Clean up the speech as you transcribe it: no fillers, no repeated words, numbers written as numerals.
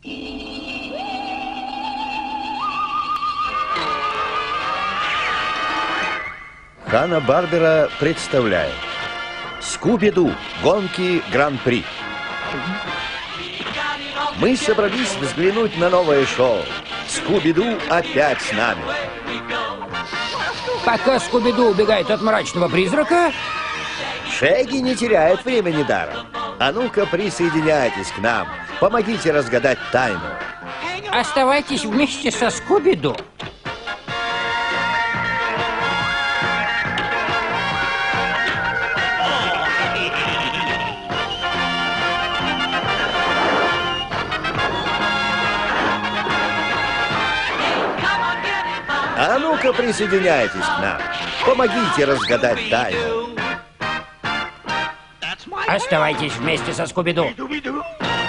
Ханна-Барбера представляет Скуби-Ду. Гонки Гран-при. Мы собрались взглянуть на новое шоу. Скуби-Ду опять с нами. Пока Скуби-Ду убегает от мрачного призрака, Шегги не теряет времени даром. А ну-ка, присоединяйтесь к нам. Помогите разгадать тайну. оставайтесь вместе со Скуби-Ду. А ну-ка, присоединяйтесь к нам. Помогите разгадать тайну. Оставайтесь вместе со Скуби-Ду.